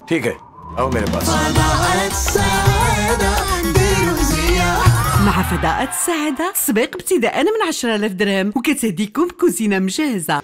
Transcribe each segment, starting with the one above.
ठीक है, आओ मेरे पास। مع فضاءة السعادة سباق ابتداء من 10,000 درهم وكتهديكم كوزينة مجهزة.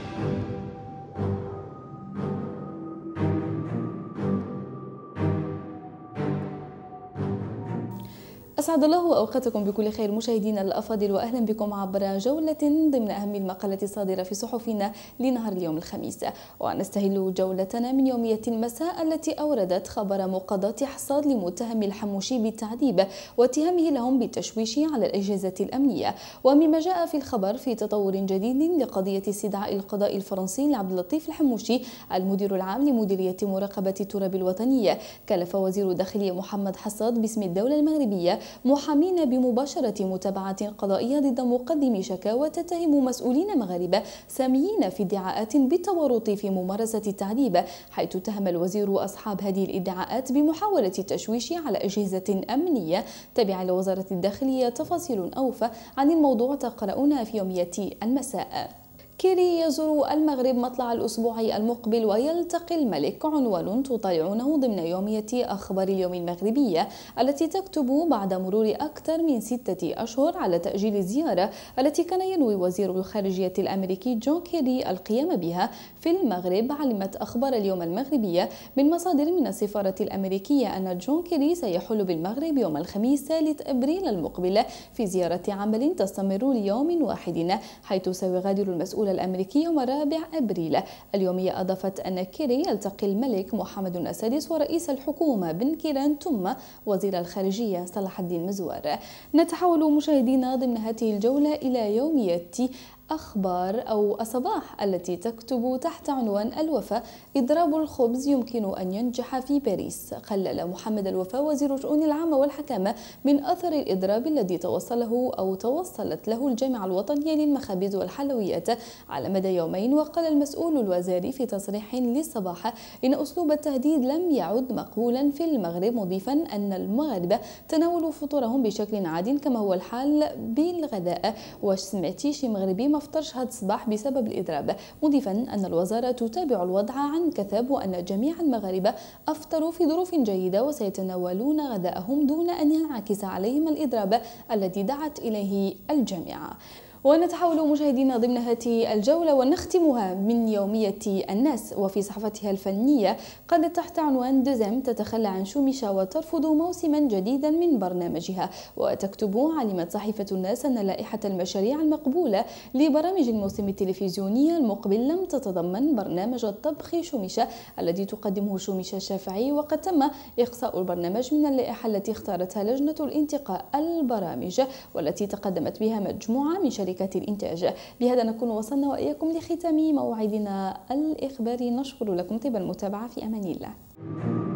أسعد الله أوقاتكم بكل خير مشاهدينا الأفاضل، وأهلا بكم عبر جولة ضمن أهم المقالات الصادرة في صحفنا لنهار اليوم الخميس. ونستهل جولتنا من يومية المساء التي أوردت خبر مقاضاة حصاد لمتهم الحموشي بالتعذيب واتهامه لهم بالتشويش على الأجهزة الأمنية. ومما جاء في الخبر في تطور جديد لقضية استدعاء القضاء الفرنسي لعبد اللطيف الحموشي المدير العام لمديرية مراقبة التراب الوطنية، كلف وزير الداخلية محمد حصاد باسم الدولة المغربية محامين بمباشرة متابعة قضائية ضد مقدمي شكاوى تتهم مسؤولين مغاربة ساميين في ادعاءات بالتورط في ممارسة التعذيب، حيث اتهم الوزير أصحاب هذه الادعاءات بمحاولة التشويش على أجهزة أمنية تابعة لوزارة الداخلية. تفاصيل أوفى عن الموضوع تقرؤونها في يومية المساء. كيري يزور المغرب مطلع الأسبوع المقبل ويلتقي الملك، عنوان تطالعونه ضمن يومية أخبار اليوم المغربية التي تكتب بعد مرور أكثر من 6 أشهر على تأجيل الزيارة التي كان ينوي وزير الخارجية الأمريكي جون كيري القيام بها في المغرب. علمت أخبار اليوم المغربية من مصادر من السفارة الأمريكية أن جون كيري سيحل بالمغرب يوم الخميس 3 أبريل المقبل في زيارة عمل تستمر ليوم واحد، حيث سيغادر المسؤول الأمريكي يوم 4 أبريل. اليومية أضافت أن كيري يلتقي الملك محمد السادس ورئيس الحكومة بن كيران ثم وزير الخارجية صلاح الدين مزوار. نتحول مشاهدينا ضمن هذه الجولة إلى يومية أخبار أو الصباح التي تكتب تحت عنوان الوفاء إضراب الخبز يمكن أن ينجح في باريس. قلل محمد الوفاء وزير الشؤون العامة والحكامة من أثر الإضراب الذي توصلت له الجامعة الوطنية للمخابز والحلويات على مدى يومين. وقال المسؤول الوزاري في تصريح للصباح إن أسلوب التهديد لم يعد مقبولا في المغرب، مضيفا أن المغاربة تناولوا فطورهم بشكل عاد كما هو الحال بالغداء. واش سمعتي شي مغربي ما فطرش هذا الصباح بسبب الإضراب، مضيفا أن الوزارة تتابع الوضع عن كثب وأن جميع المغاربة أفطروا في ظروف جيدة وسيتناولون غداءهم دون أن ينعكس عليهم الإضراب الذي دعت إليه الجامعة. ونتحول مشاهدينا ضمن هذه الجولة ونختمها من يومية الناس وفي صحفتها الفنية قد تحت عنوان دزم تتخلى عن شومشة وترفض موسما جديدا من برنامجها. وتكتب علمت صحيفة الناس أن لائحة المشاريع المقبولة لبرامج الموسم التلفزيوني المقبل لم تتضمن برنامج الطبخ شومشة الذي تقدمه شومشة الشافعي، وقد تم إقصاء البرنامج من اللائحة التي اختارتها لجنة الانتقاء البرامج والتي تقدمت بها مجموعة من شركات الإنتاج. بهذا نكون وصلنا وإياكم لختام موعدنا الإخباري. نشكر لكم طيب المتابعة، في أمان الله.